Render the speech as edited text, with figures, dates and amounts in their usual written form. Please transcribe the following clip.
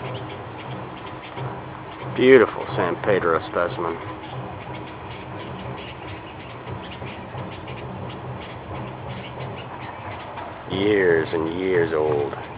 Beautiful San Pedro specimen. Years and years old.